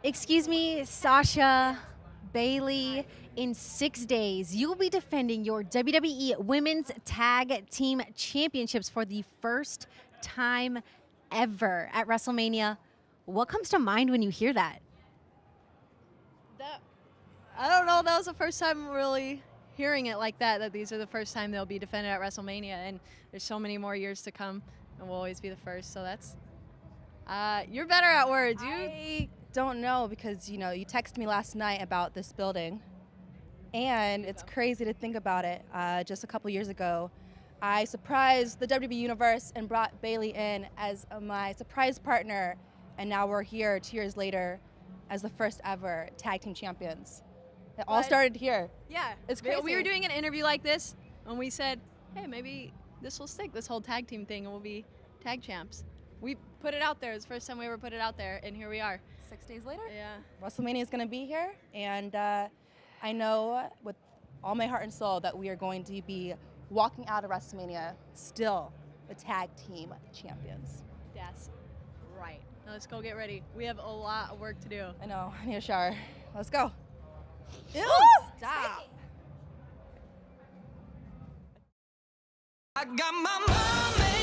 Excuse me, Sasha, Bailey, in 6 days, you will be defending your WWE Women's Tag Team Championships for the first time ever at WrestleMania. What comes to mind when you hear that? I don't know. That was the first time really hearing it like that. That these are the first time they'll be defended at WrestleMania, and there's so many more years to come, and we'll always be the first. So that's you're better at words. I don't know because you texted me last night about this building, and it's crazy to think about it. Just a couple years ago, I surprised the WWE Universe and brought Bailey in as my surprise partner, and now we're here 2 years later as the first ever tag team champions. It all started here. Yeah, It's crazy. We were doing an interview like this, and we said, hey, maybe this will stick, this whole tag team thing, and we'll be tag champs. We put it out there. It's the first time we ever put it out there, and here we are. 6 days later, Yeah. WrestleMania is going to be here, and I know with all my heart and soul that we are going to be walking out of WrestleMania still the tag team champions. That's right. Now let's go get ready. We have a lot of work to do. I know, I need a shower. Let's go. Ew, stop. I got my money.